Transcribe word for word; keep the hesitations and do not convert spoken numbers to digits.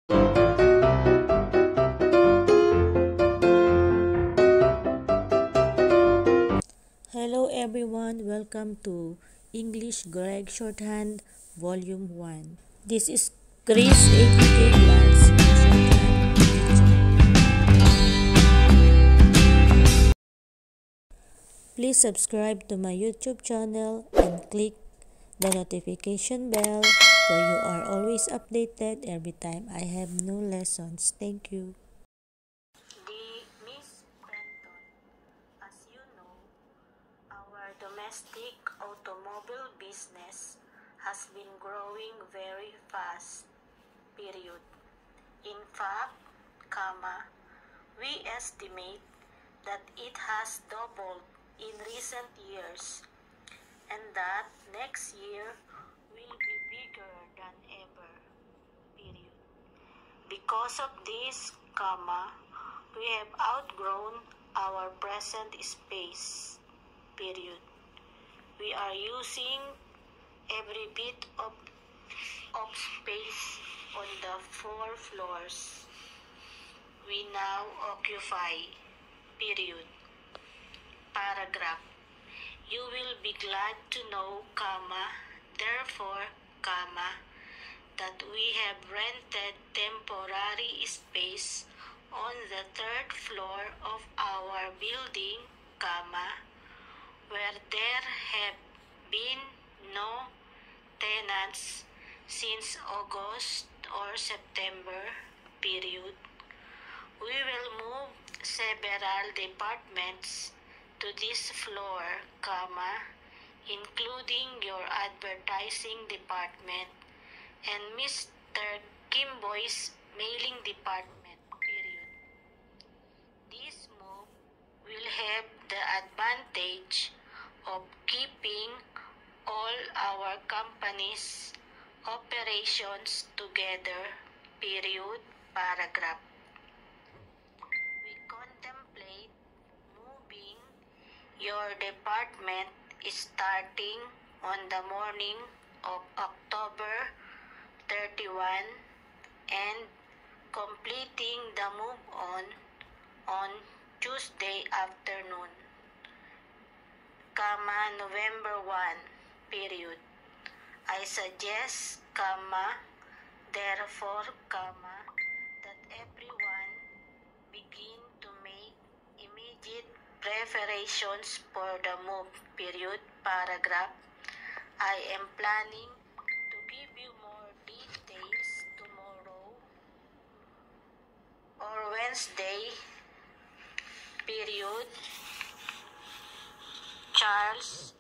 Hello everyone, welcome to English Greg Shorthand Volume one. This is Chris A K K Class Shorthand Teacher. Please subscribe to my YouTube channel and click the notification bell so you are always updated every time I have new lessons. Thank you. The Miss Benton, as you know, our domestic automobile business has been growing very fast, period. In fact, comma, we estimate that it has doubled in recent years and that next year will be bigger than ever, period. Because of this, comma, we have outgrown our present space, period. We are using every bit of, of space on the four floors we now occupy, period. Paragraph. You will be glad to know, comma, therefore, comma, that we have rented temporary space on the third floor of our building, comma, where there have been no tenants since August or September, period. We will move several departments to this floor, comma, including your advertising department and Mister Kimboy's mailing department, period. This move will have the advantage of keeping all our company's operations together, period, paragraph. We contemplate moving your department starting on the morning of October thirty-first and completing the move on on Tuesday afternoon, comma, November first, period. I suggest, comma, therefore, comma, that everyone begin to make immediate preparations for the move, period, paragraph. I am planning to give you more details tomorrow or Wednesday, period. Charles